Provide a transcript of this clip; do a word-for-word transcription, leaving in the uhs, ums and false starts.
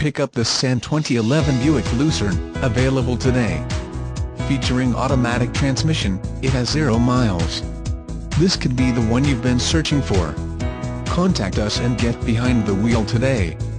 Pick up this twenty eleven Buick Lucerne, available today. Featuring automatic transmission, it has zero miles. This could be the one you've been searching for. Contact us and get behind the wheel today.